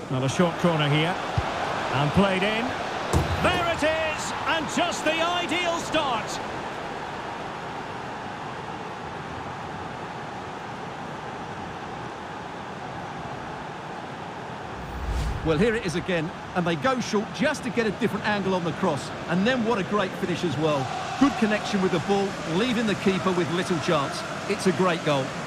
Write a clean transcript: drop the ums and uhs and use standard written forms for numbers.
Well, a short corner here. And played in. There it is! And just the ideal start. Well, here it is again, and they go short just to get a different angle on the cross. And then what a great finish as well. Good connection with the ball, leaving the keeper with little chance. It's a great goal.